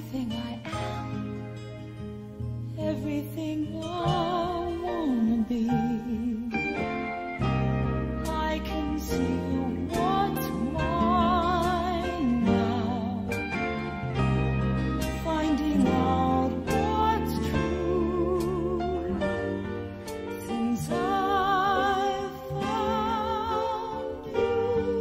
everything I am, everything I wanna be. I can see what's mine now, finding out what's true since I've found you.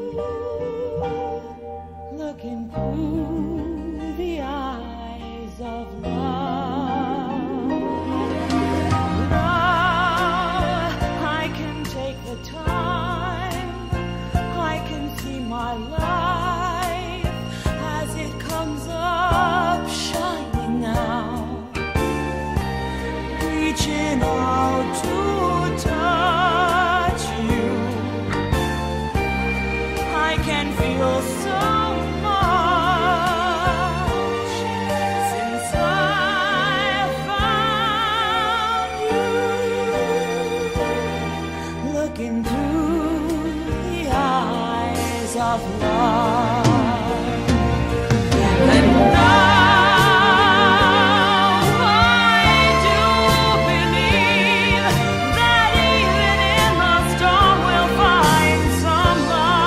Looking through the eyes of love, I can take the time, I can see my life as it comes up shining now, reaching out to touch you. I can feel so much since I found you. Looking through the eyes of love, and now I do believe that even in the storm we'll find some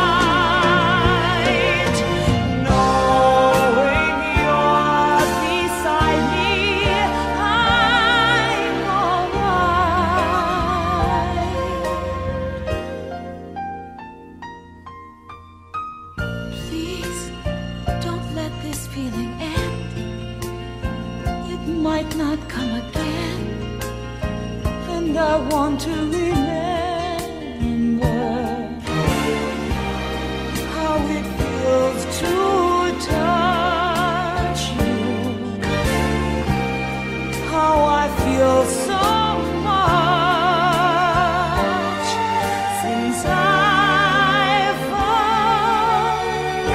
light. Knowing you're beside me, I'm alright. Please don't let this feeling end. It might not come again, and I want to remember how it feels to touch you, how I feel so much since I found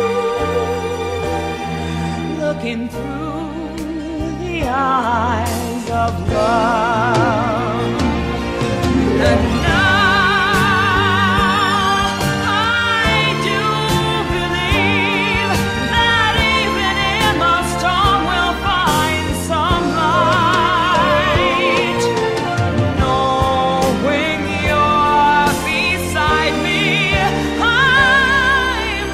you. Looking through the eyes of love, and now I do believe that even in the storm we'll find some light. Knowing you're beside me, I'm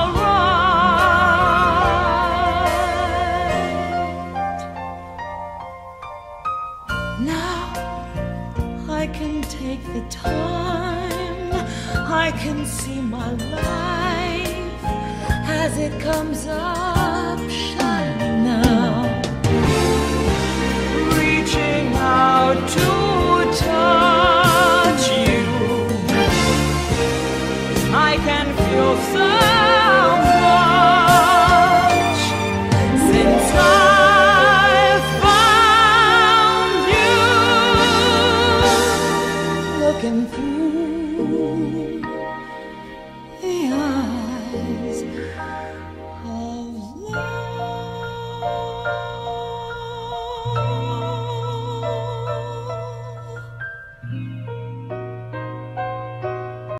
alright. Now I can take the time, I can see my life as it comes up shining now, reaching out to touch you. I can feel so much since I've found you. Looking through